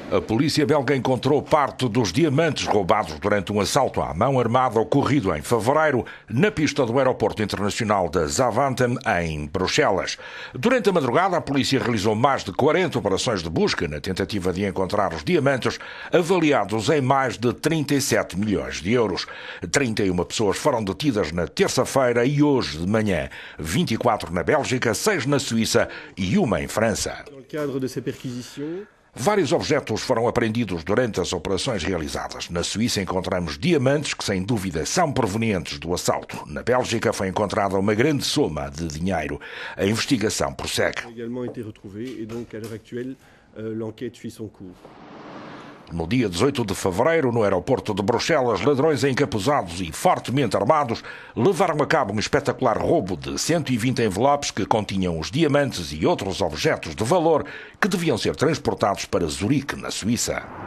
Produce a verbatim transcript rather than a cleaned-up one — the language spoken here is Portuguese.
A polícia belga encontrou parte dos diamantes roubados durante um assalto à mão armada ocorrido em fevereiro na pista do aeroporto internacional de Zaventem, em Bruxelas. Durante a madrugada, a polícia realizou mais de quarenta operações de busca na tentativa de encontrar os diamantes, avaliados em mais de trinta e sete milhões de euros. trinta e uma pessoas foram detidas na terça-feira e hoje de manhã, vinte e quatro na Bélgica, seis na Suíça e uma em França. Vários objetos foram apreendidos durante as operações realizadas. Na Suíça encontramos diamantes que, sem dúvida, são provenientes do assalto. Na Bélgica foi encontrada uma grande soma de dinheiro. A investigação prossegue. No dia dezoito de fevereiro, no aeroporto de Bruxelas, ladrões encapuzados e fortemente armados levaram a cabo um espetacular roubo de cento e vinte envelopes que continham os diamantes e outros objetos de valor que deviam ser transportados para Zurique, na Suíça.